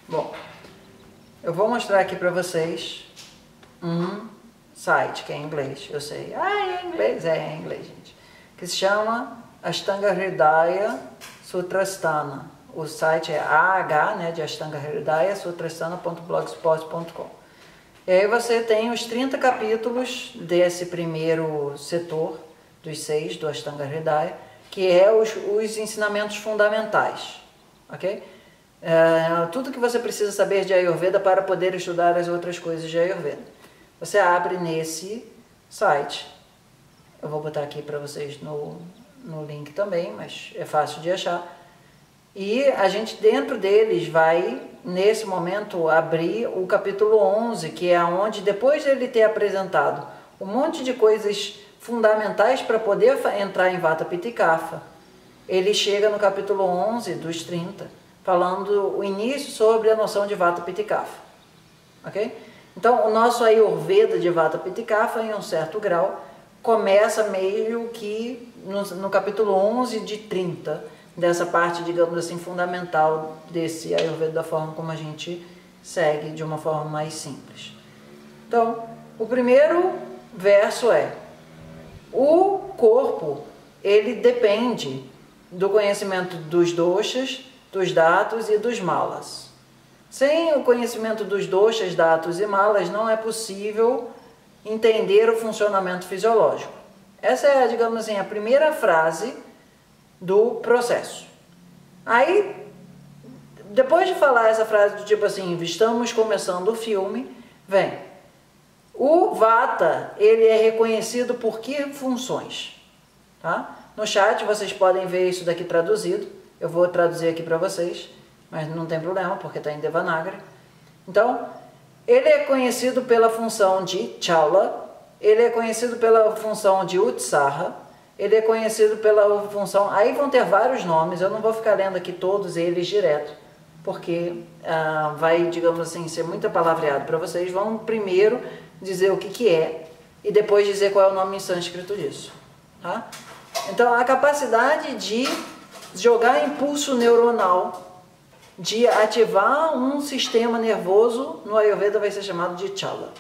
Bom, eu vou mostrar aqui para vocês um site que é em inglês, eu sei. É em inglês? É em inglês, gente. Que se chama Ashtanga Hridaya Sutrasthana. O site é AH, né, de Ashtanga Hridaya Sutrasthana.blogspot.com. E aí você tem os 30 capítulos desse primeiro setor, dos 6 do Ashtanga Hridaya, que é os ensinamentos fundamentais, ok? Tudo que você precisa saber de Ayurveda para poder estudar as outras coisas de Ayurveda. Você abre nesse site, eu vou botar aqui para vocês no link também, mas é fácil de achar. E a gente dentro deles vai, nesse momento, abrir o capítulo 11, que é onde, depois de ele ter apresentado um monte de coisas fundamentais para poder entrar em Vata Pitta e Kapha, ele chega no capítulo 11 dos 30, falando o início sobre a noção de Vata Pitta e Kapha. Ok? Então, o nosso Ayurveda de Vata Pitta e Kapha, em um certo grau, começa meio que no capítulo 11 de 30, dessa parte, digamos assim, fundamental desse Ayurveda, da forma como a gente segue de uma forma mais simples. Então, o primeiro verso é: o corpo, ele depende do conhecimento dos doshas, dos dhatus e dos malas. Sem o conhecimento dos doshas, dhatus e malas, não é possível entender o funcionamento fisiológico. Essa é, digamos assim, a primeira frase do processo. Aí, depois de falar essa frase do tipo assim, estamos começando o filme, vem: o Vata, ele é reconhecido por que funções? Tá? No chat vocês podem ver isso daqui traduzido, eu vou traduzir aqui para vocês, mas não tem problema, porque está em Devanagari. Então, ele é conhecido pela função de Chala, ele é conhecido pela função de Utsaha, ele é conhecido pela função... Aí vão ter vários nomes, eu não vou ficar lendo aqui todos eles direto, porque vai, digamos assim, ser muito palavreado para vocês. Vamos primeiro dizer o que é, e depois dizer qual é o nome em sânscrito disso. Tá? Então, a capacidade de jogar impulso neuronal, de ativar um sistema nervoso, no Ayurveda vai ser chamado de Chala.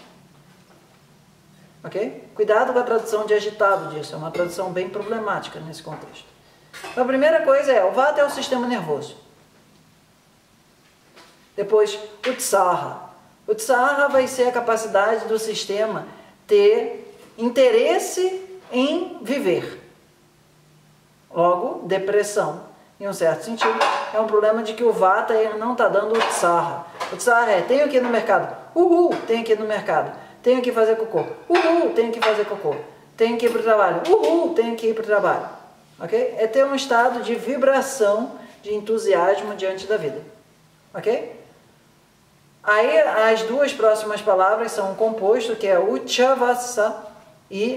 Ok? Cuidado com a tradução de agitado disso, é uma tradução bem problemática nesse contexto. Então, a primeira coisa é, o Vata é o sistema nervoso. Depois, Utsaha. Utsaha vai ser a capacidade do sistema ter interesse em viver. Logo, depressão, em um certo sentido, é um problema de que o Vata não está dando Utsaha. Utsaha é, tenho que ir no mercado, tenho que ir no mercado. Tenho que fazer cocô, tenho que fazer cocô. Tenho que ir para o trabalho, tenho que ir para o trabalho. Ok? É ter um estado de vibração, de entusiasmo diante da vida. Ok? Aí as duas próximas palavras são um composto, que é Uchavasa e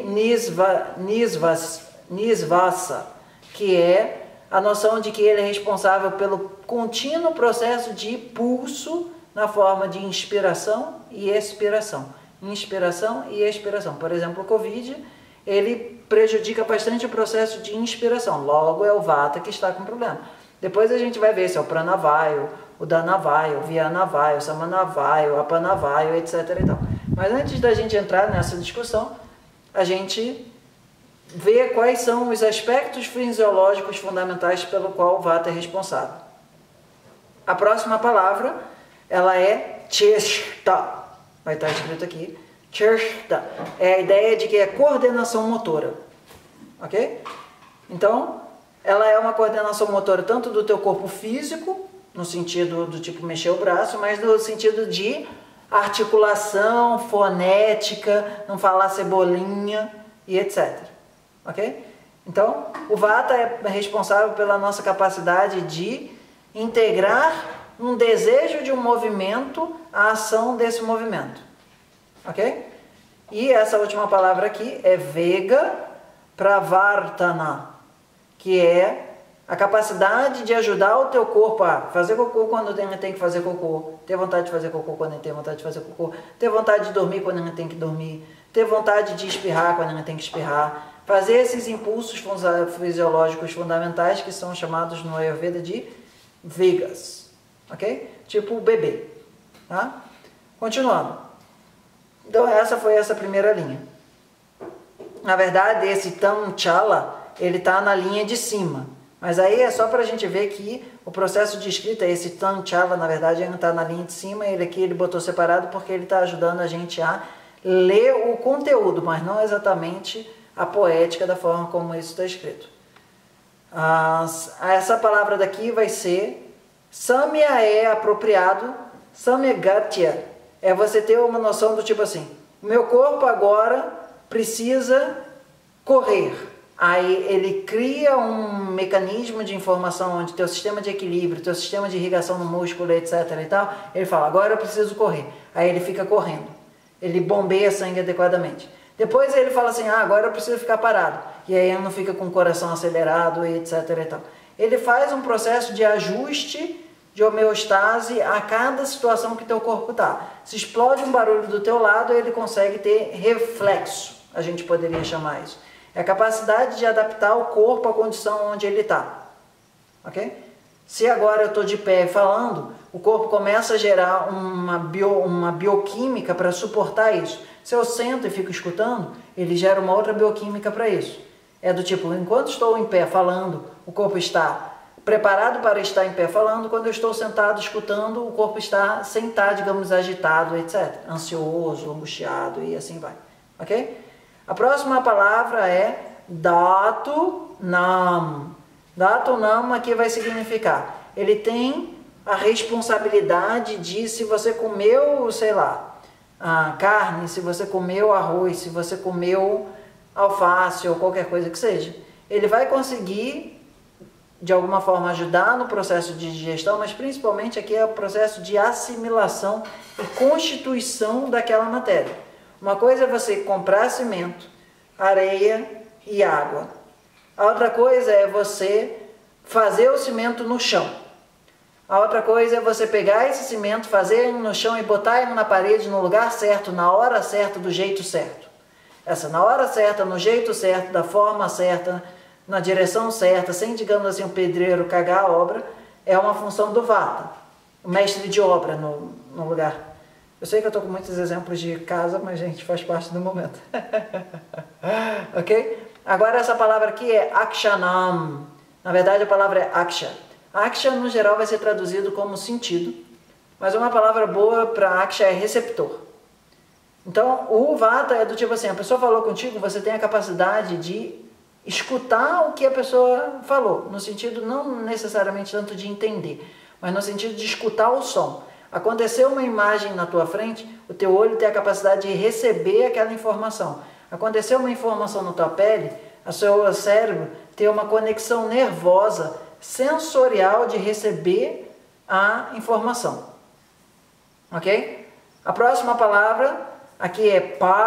Nisvasa, que é a noção de que ele é responsável pelo contínuo processo de pulso na forma de inspiração e expiração. Inspiração e expiração. Por exemplo, o Covid, ele prejudica bastante o processo de inspiração. Logo, é o Vata que está com problema. Depois a gente vai ver se é o Pranavayu, o Dhanavayu, o Vyanavayu, o Samanavayu, o Apanavayu, etc. e tal. Mas antes da gente entrar nessa discussão, a gente vê quais são os aspectos fisiológicos fundamentais pelo qual o Vata é responsável. A próxima palavra, ela é Cheshta. Vai estar escrito aqui, Cheshta, é a ideia de que é coordenação motora, ok? Então, ela é uma coordenação motora tanto do teu corpo físico, no sentido do tipo mexer o braço, mas no sentido de articulação, fonética, não falar cebolinha e etc, ok? Então, o Vata é responsável pela nossa capacidade de integrar um desejo de um movimento à ação desse movimento. Ok? E essa última palavra aqui é Vega Pravartana, que é a capacidade de ajudar o teu corpo a fazer cocô quando tem que fazer cocô, ter vontade de fazer cocô quando tem vontade de fazer cocô, ter vontade de dormir quando tem que dormir, ter vontade de espirrar quando tem que espirrar, fazer esses impulsos fisiológicos fundamentais que são chamados no Ayurveda de Vegas. ok? Tipo o bebê, tá? Continuando. Então essa foi essa primeira linha. Na verdade, esse tam chala, ele está na linha de cima. Mas aí é só para a gente ver que o processo de escrita, esse tam chala, na verdade, ele não está na linha de cima. Ele aqui ele botou separado porque ele está ajudando a gente a ler o conteúdo, mas não exatamente a poética da forma como isso está escrito. Essa palavra daqui vai ser samya é apropriado, samya gatya é você ter uma noção do tipo assim, o meu corpo agora precisa correr. Aí ele cria um mecanismo de informação onde teu sistema de equilíbrio, teu sistema de irrigação no músculo, etc. e tal, ele fala, agora eu preciso correr. Aí ele fica correndo. Ele bombeia sangue adequadamente. Depois ele fala assim, agora eu preciso ficar parado. E aí ele não fica com o coração acelerado, etc. e tal. Ele faz um processo de ajuste de homeostase a cada situação que teu corpo está. Se explode um barulho do teu lado, ele consegue ter reflexo, a gente poderia chamar isso. É a capacidade de adaptar o corpo à condição onde ele está. Ok? Se agora eu estou de pé falando, o corpo começa a gerar uma bioquímica para suportar isso. Se eu sento e fico escutando, ele gera uma outra bioquímica para isso. É do tipo, enquanto estou em pé falando, o corpo está preparado para estar em pé falando, quando eu estou sentado escutando, o corpo está sem estar, digamos, agitado, etc. Ansioso, angustiado e assim vai. Ok? A próxima palavra é Dhatu Nam. Dhatu Nam aqui vai significar, ele tem a responsabilidade de, se você comeu, sei lá, carne, se você comeu arroz, se você comeu alface ou qualquer coisa que seja, ele vai conseguir de alguma forma ajudar no processo de digestão, mas principalmente aqui é o processo de assimilação e constituição daquela matéria. Uma coisa é você comprar cimento, areia e água. A outra coisa é você fazer o cimento no chão. A outra coisa é você pegar esse cimento, fazer ele no chão e botar ele na parede no lugar certo, na hora certa, do jeito certo. Essa na hora certa, no jeito certo, da forma certa, na direção certa, sem, digamos assim, o pedreiro cagar a obra, é uma função do Vata, o mestre de obra no lugar. Eu sei que eu estou com muitos exemplos de casa, mas, gente, faz parte do momento. Ok? Agora, essa palavra aqui é Akshanam. Na verdade, a palavra é Aksha. Aksha, no geral, vai ser traduzido como sentido, mas uma palavra boa para Aksha é receptor. Então, o Vata é do tipo assim, a pessoa falou contigo, você tem a capacidade de escutar o que a pessoa falou, no sentido não necessariamente tanto de entender, mas no sentido de escutar o som. Aconteceu uma imagem na tua frente, o teu olho tem a capacidade de receber aquela informação. Aconteceu uma informação na tua pele, o seu cérebro tem uma conexão nervosa, sensorial de receber a informação. Ok? A próxima palavra aqui é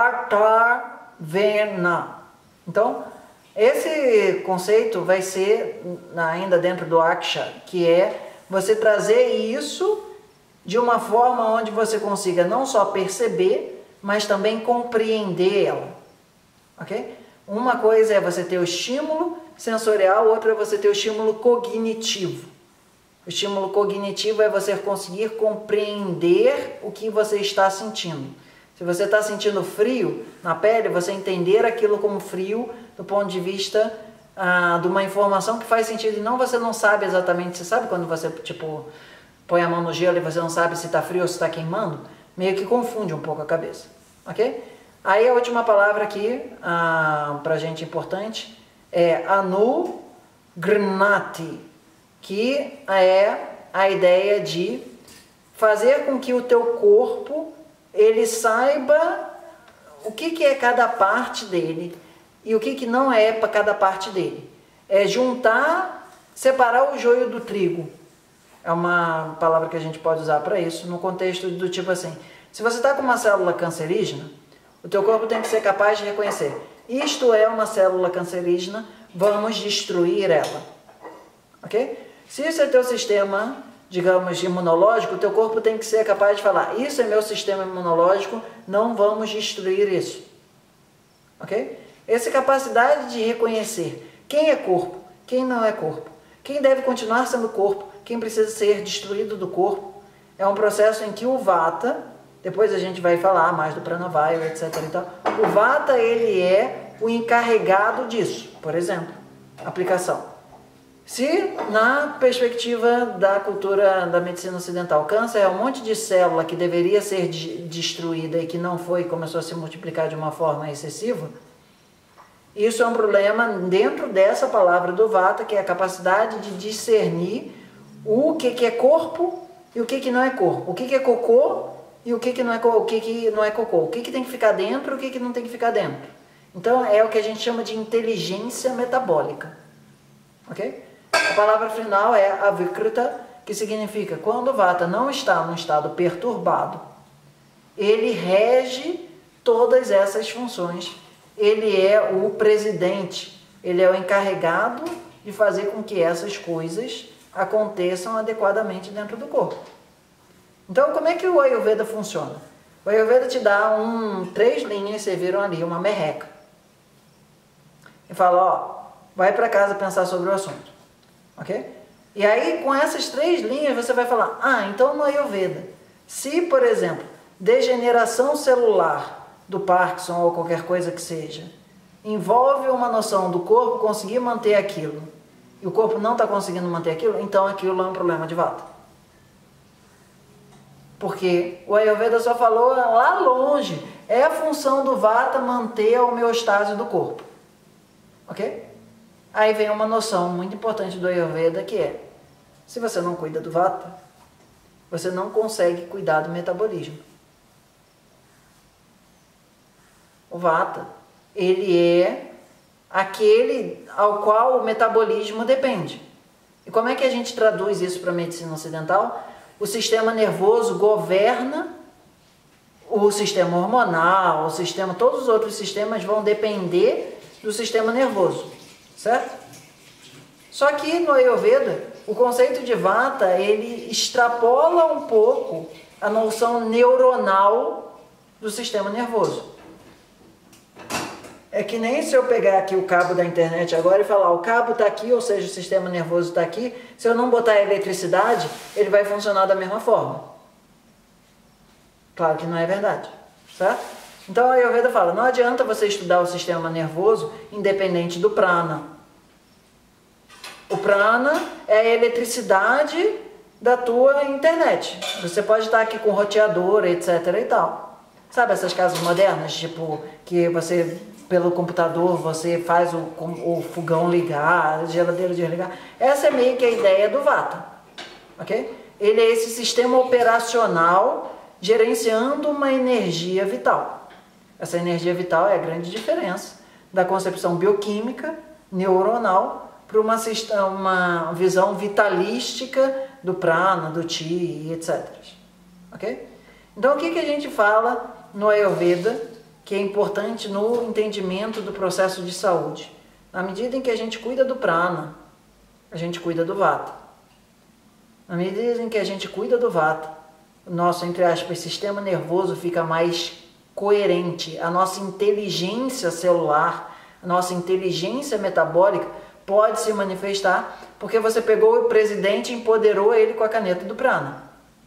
Partarvena. Então, esse conceito vai ser ainda dentro do Aksha, que é você trazer isso de uma forma onde você consiga não só perceber, mas também compreender ela. Ok? Uma coisa é você ter o estímulo sensorial, outra é você ter o estímulo cognitivo. O estímulo cognitivo é você conseguir compreender o que você está sentindo. Se você está sentindo frio na pele, você entender aquilo como frio do ponto de vista de uma informação que faz sentido. E não, você não sabe exatamente, você sabe quando você tipo põe a mão no gelo e você não sabe se está frio ou se está queimando? Meio que confunde um pouco a cabeça. Ok? Aí a última palavra aqui, para a gente importante, é Anugrnati, que é a ideia de fazer com que o teu corpo ele saiba o que é cada parte dele e o que não é para cada parte dele. É juntar, separar o joio do trigo. É uma palavra que a gente pode usar para isso, no contexto do tipo assim, se você está com uma célula cancerígena, o teu corpo tem que ser capaz de reconhecer, isto é uma célula cancerígena, vamos destruir ela. Ok? Se isso é teu sistema, digamos, imunológico, o teu corpo tem que ser capaz de falar, isso é meu sistema imunológico, não vamos destruir isso. Ok? Essa capacidade de reconhecer quem é corpo, quem não é corpo, quem deve continuar sendo corpo, quem precisa ser destruído do corpo. É um processo em que o Vata, depois a gente vai falar mais do Pranavayu, etc. e tal. O Vata, ele é o encarregado disso, por exemplo, aplicação. Se, na perspectiva da cultura da medicina ocidental, câncer é um monte de célula que deveria ser destruída e que não foi e começou a se multiplicar de uma forma excessiva, isso é um problema dentro dessa palavra do Vata, que é a capacidade de discernir o que é corpo e o que não é corpo, o que é cocô e o que não é cocô, o que tem que ficar dentro e o que não tem que ficar dentro. Então é o que a gente chama de inteligência metabólica. Ok? A palavra final é avikrita, que significa quando o Vata não está num estado perturbado, ele rege todas essas funções. Ele é o presidente, ele é o encarregado de fazer com que essas coisas aconteçam adequadamente dentro do corpo. Então, como é que o Ayurveda funciona? O Ayurveda te dá 3 linhas, vocês viram ali, uma merreca. E fala, ó, vai para casa pensar sobre o assunto. Ok? E aí, com essas 3 linhas, você vai falar, então no Ayurveda, se, por exemplo, degeneração celular do Parkinson ou qualquer coisa que seja, envolve uma noção do corpo conseguir manter aquilo, e o corpo não está conseguindo manter aquilo, então aquilo é um problema de Vata. Porque o Ayurveda só falou lá longe, é a função do Vata manter a homeostase do corpo. Ok? Aí vem uma noção muito importante do Ayurveda, que é, se você não cuida do Vata, você não consegue cuidar do metabolismo. O Vata, ele é aquele ao qual o metabolismo depende. E como é que a gente traduz isso para a medicina ocidental? O sistema nervoso governa o sistema hormonal, todos os outros sistemas vão depender do sistema nervoso, certo? Só que no Ayurveda, o conceito de Vata, ele extrapola um pouco a noção neuronal do sistema nervoso. É que nem se eu pegar aqui o cabo da internet agora e falar, o cabo está aqui, ou seja, o sistema nervoso está aqui, se eu não botar eletricidade, ele vai funcionar da mesma forma. Claro que não é verdade, certo? Então a Ayurveda fala, não adianta você estudar o sistema nervoso independente do prana. O prana é a eletricidade da tua internet. Você pode estar aqui com roteador, etc e tal. Sabe essas casas modernas, tipo, que você, pelo computador, você faz o fogão ligar, a geladeira desligar? Essa é meio que a ideia do Vata, ok? Ele é esse sistema operacional gerenciando uma energia vital. Essa energia vital é a grande diferença da concepção bioquímica, neuronal, para uma visão vitalística do prana, do chi, etc. Ok? Então, o que a gente fala no Ayurveda que é importante no entendimento do processo de saúde? Na medida em que a gente cuida do prana, a gente cuida do Vata. Na medida em que a gente cuida do Vata, o nosso, entre aspas, sistema nervoso fica mais coerente, a nossa inteligência celular, a nossa inteligência metabólica pode se manifestar porque você pegou o presidente e empoderou ele com a caneta do prana.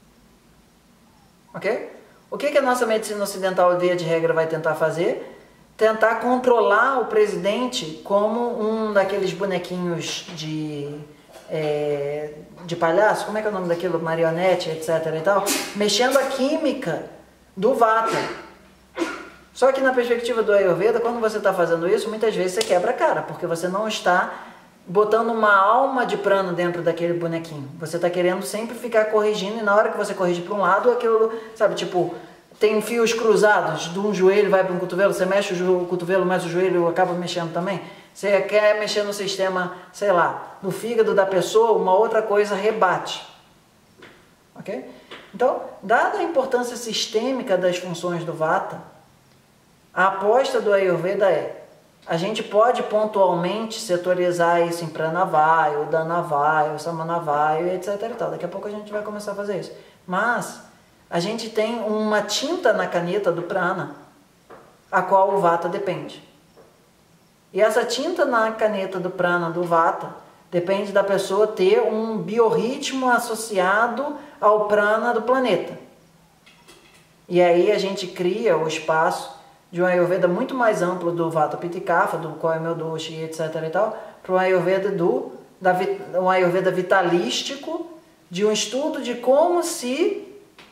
Ok? O que a nossa medicina ocidental, via de regra, vai tentar fazer? Tentar controlar o presidente como um daqueles bonequinhos de palhaço, como é que é o nome daquilo? Marionete, etc. e tal, mexendo a química do Vata. Só que na perspectiva do Ayurveda, quando você está fazendo isso, muitas vezes você quebra a cara, porque você não está botando uma alma de prana dentro daquele bonequinho. Você está querendo sempre ficar corrigindo, e na hora que você corrige para um lado, aquilo, sabe, tipo, tem fios cruzados, de um joelho vai para um cotovelo, você mexe o cotovelo, mas o joelho acaba mexendo também. Você quer mexer no sistema, sei lá, no fígado da pessoa, uma outra coisa rebate. Ok? Então, dada a importância sistêmica das funções do Vata, a aposta do Ayurveda é, a gente pode pontualmente setorizar isso em Pranavayu, Dhanavayu, Samanavayu, etc. e tal. Daqui a pouco a gente vai começar a fazer isso. Mas a gente tem uma tinta na caneta do prana, a qual o Vata depende. E essa tinta na caneta do prana do Vata Depende da pessoa ter um biorritmo associado ao prana do planeta. E aí a gente cria o espaço de um Ayurveda muito mais amplo do Vata Pitta e Kapha, do qual é meu doshi, etc. e tal, para um Ayurveda um Ayurveda vitalístico, de um estudo de como se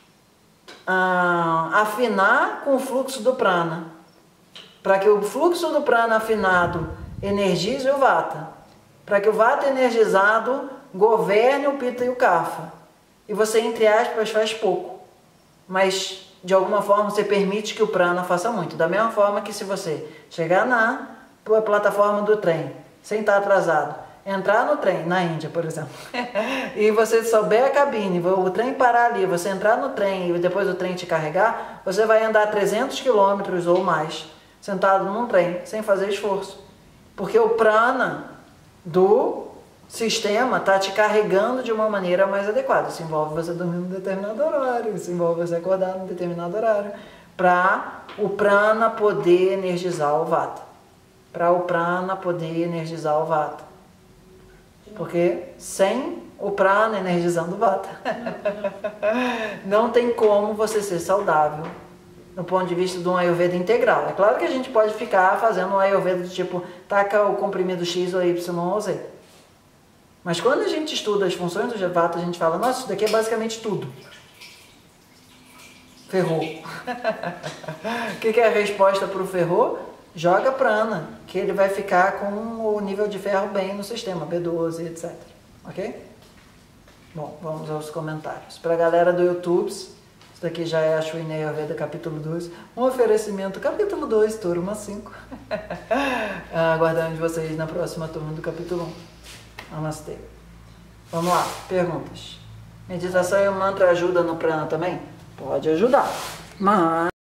afinar com o fluxo do prana, para que o fluxo do prana afinado energize o Vata, para que o Vata energizado governe o Pitta e o Kapha. E você, entre aspas, faz pouco, mas de alguma forma você permite que o prana faça muito. Da mesma forma que se você chegar na plataforma do trem, sem estar atrasado, entrar no trem, na Índia, por exemplo, e você souber a cabine, o trem parar ali, você entrar no trem e depois o trem te carregar, você vai andar 300 quilômetros ou mais, sentado num trem, sem fazer esforço. Porque o prana do sistema está te carregando de uma maneira mais adequada. Isso envolve você dormir num determinado horário, isso envolve você acordar num determinado horário, para o prana poder energizar o Vata. Para o prana poder energizar o Vata. Porque sem o prana energizando o Vata, não tem como você ser saudável no ponto de vista de um Ayurveda integral. É claro que a gente pode ficar fazendo um Ayurveda do tipo, taca o comprimido X ou Y ou Z. Mas quando a gente estuda as funções do Vata, a gente fala, nossa, isso daqui é basicamente tudo. Ferrou. O que é a resposta para o ferrou? Joga prana, que ele vai ficar com o nível de ferro bem no sistema, B12, etc. Ok? Bom, vamos aos comentários. Para a galera do YouTube, isso daqui já é a Shwini Ayurveda capítulo 2. Um oferecimento capítulo 2, turma 5. Aguardando vocês na próxima turma do capítulo 1. Namastê. Vamos lá, perguntas. Meditação e o mantra ajuda no prana também? Pode ajudar, mas